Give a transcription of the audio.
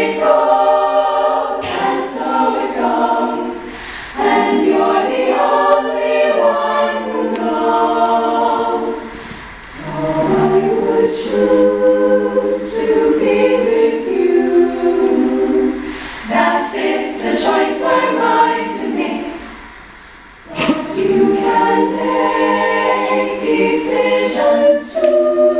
it goes, and so it goes, and you're the only one who knows. So I would choose to be with you. That's if the choice were mine to make. But you can make decisions too.